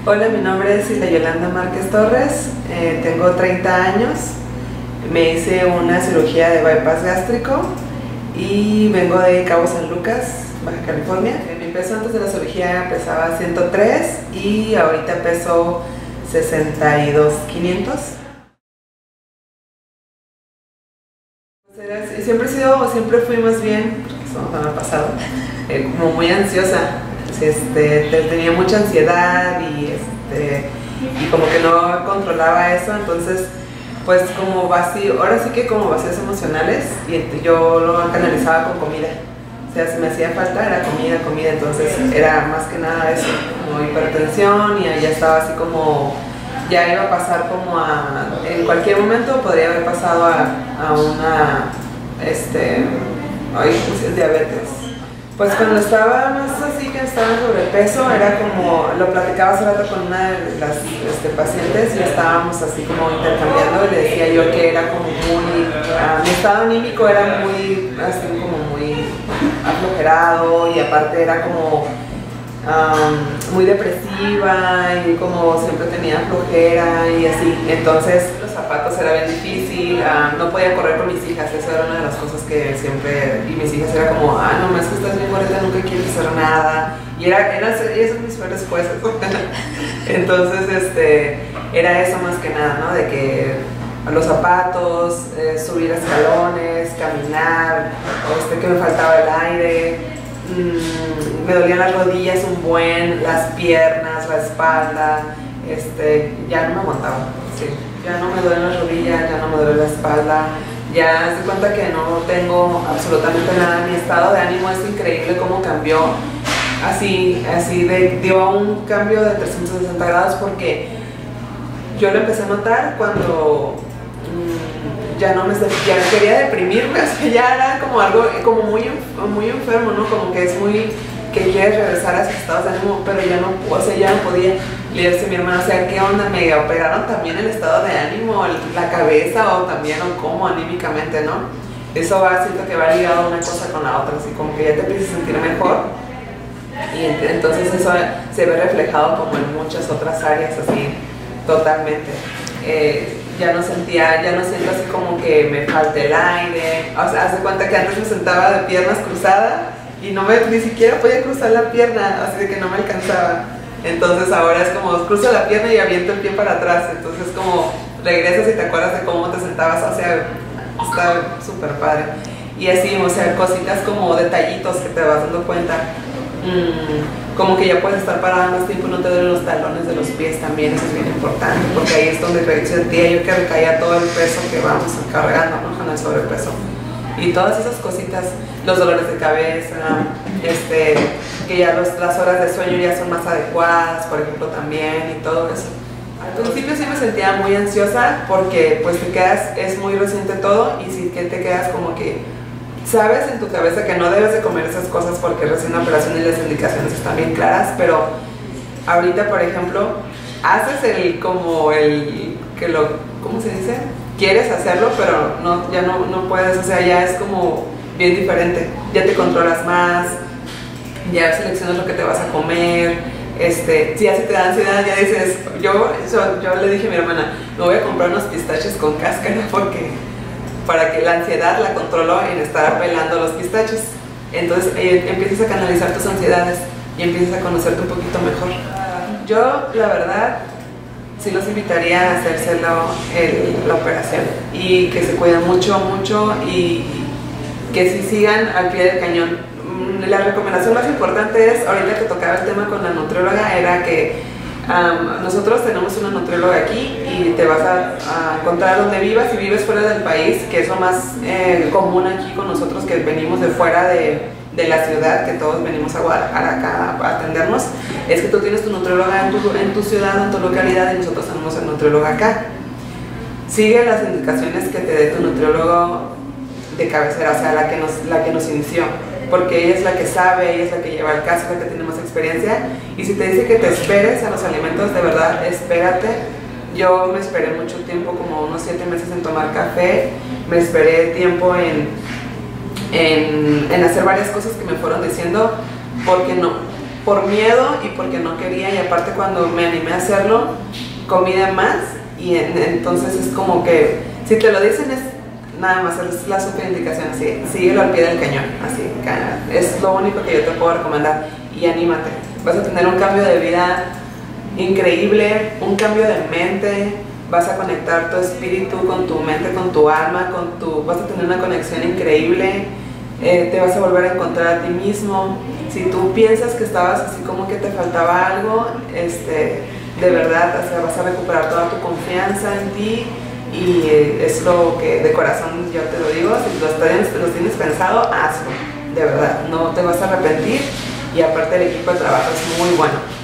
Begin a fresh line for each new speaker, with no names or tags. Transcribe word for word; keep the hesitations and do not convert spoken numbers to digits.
Hola, mi nombre es Silvia Yolanda Márquez Torres, eh, tengo treinta años, me hice una cirugía de bypass gástrico y vengo de Cabo San Lucas, Baja California. Mi peso antes de la cirugía pesaba ciento tres y ahorita peso sesenta y dos mil quinientos. Siempre he sido, siempre fui más bien, eso no me ha pasado, eh, como muy ansiosa. Este, tenía mucha ansiedad y, este, y como que no controlaba eso, entonces pues como vacío, ahora sí que como vacíos emocionales, y yo lo canalizaba con comida. O sea, si me hacía falta era comida, comida, entonces era más que nada eso, como hipertensión, y ya estaba así como, ya iba a pasar como a, en cualquier momento podría haber pasado a, a una, este, ay, pues, diabetes. Pues cuando estaba más así, que estaba en sobrepeso, era como, lo platicaba hace rato con una de las este, pacientes y estábamos así como intercambiando, y le decía yo que era como muy, uh, mi estado anímico era muy, así como muy aflojerado, y aparte era como um, muy depresiva, y como siempre tenía flojera y así. Entonces los zapatos era bien difícil, uh, no podía correr con mis hijas, eso era una de las cosas que siempre, y mis hijas era como, ah, no, es que estás bien gordita, nunca quieres hacer nada, y era, era ellas son mis peores jueces. Entonces este, era eso más que nada, ¿no? De que los zapatos, eh, subir escalones, caminar, este, que me faltaba el aire, mmm, me dolían las rodillas un buen, las piernas, la espalda, este, ya no me aguantaba, sí. Ya no me duele la rodilla, ya no me duele la espalda, ya se cuenta que no tengo absolutamente nada. Mi estado de ánimo es increíble cómo cambió, así, así de, dio un cambio de trescientos sesenta grados, porque yo lo empecé a notar cuando mmm, ya no me ya quería deprimirme, o sea, ya era como algo como muy, muy enfermo, ¿no? Como que es muy, que quieres regresar a esos estados de ánimo, pero ya no, o sea, ya no podía. Le dije a mi hermana, o sea, ¿qué onda? ¿Me operaron también el estado de ánimo, la cabeza, o también, o cómo anímicamente, ¿no? Eso va, siento que va ligado una cosa con la otra, así como que ya te empiezas a sentir mejor, y entonces eso se ve reflejado como en muchas otras áreas, así, totalmente. Eh, ya no sentía, ya no siento así como que me falta el aire, o sea, hace cuenta que antes me sentaba de piernas cruzadas, y no me, ni siquiera podía cruzar la pierna, así de que no me alcanzaba. Entonces ahora es como cruzo la pierna y aviento el pie para atrás, entonces como regresas y te acuerdas de cómo te sentabas, o sea, está súper padre. Y así, o sea, cositas como detallitos que te vas dando cuenta, mmm, como que ya puedes estar parada más tiempo, no te duelen los talones de los pies también, eso es bien importante, porque ahí es donde sentía yo que recaía todo el peso que vamos cargando, ¿no? Con el sobrepeso. Y todas esas cositas, los dolores de cabeza, este, que ya los, las horas de sueño ya son más adecuadas, por ejemplo, también, y todo eso. Al principio sí me sentía muy ansiosa, porque pues te quedas, es muy reciente todo, y sí que te quedas como que sabes en tu cabeza que no debes de comer esas cosas porque recién la operación y las indicaciones están bien claras, pero ahorita, por ejemplo, haces el, como el, que lo, ¿cómo se dice? Quieres hacerlo, pero no, ya no, no puedes, o sea, ya es como bien diferente, ya te controlas más, ya seleccionas lo que te vas a comer, este, si ya se te da ansiedad, ya dices, yo, yo, yo le dije a mi hermana, me voy a comprar unos pistaches con cáscara, porque para que la ansiedad la controlo en estar pelando los pistaches. Entonces eh, empiezas a canalizar tus ansiedades y empiezas a conocerte un poquito mejor. Yo, la verdad, sí los invitaría a hacérselo el, la operación, y que se cuiden mucho, mucho, y que sí sigan al pie del cañón. La recomendación más importante es, ahorita que tocaba el tema con la nutrióloga, era que um, nosotros tenemos una nutrióloga aquí, y te vas a, a encontrar donde vivas. Si vives fuera del país, que es lo más eh, común aquí con nosotros, que venimos de fuera de, de la ciudad, que todos venimos a Guadalajara acá a atendernos, es que tú tienes tu nutrióloga en tu, en tu ciudad, en tu localidad, y nosotros tenemos el nutriólogo acá. Sigue las indicaciones que te dé tu nutriólogo de cabecera, o sea, la que nos, la que nos inició, porque ella es la que sabe, ella es la que lleva el caso, la que tiene más experiencia, y si te dice que te esperes a los alimentos, de verdad, espérate. Yo me esperé mucho tiempo, como unos siete meses en tomar café, me esperé tiempo en, en, en hacer varias cosas que me fueron diciendo, porque no, por miedo y porque no quería, y aparte cuando me animé a hacerlo, comí de más, y en, entonces es como que, si te lo dicen es nada más, es la superindicación, así, síguelo al pie del cañón, así, es lo único que yo te puedo recomendar, y anímate, vas a tener un cambio de vida increíble, un cambio de mente, vas a conectar tu espíritu con tu mente, con tu alma, con tu, vas a tener una conexión increíble, eh, te vas a volver a encontrar a ti mismo. Si tú piensas que estabas así como que te faltaba algo, este, de verdad, o sea, vas a recuperar toda tu confianza en ti, y eh, es lo que de corazón yo te lo digo, si lo tienes, lo tienes pensado, hazlo, de verdad, no te vas a arrepentir, y aparte el equipo de trabajo es muy bueno.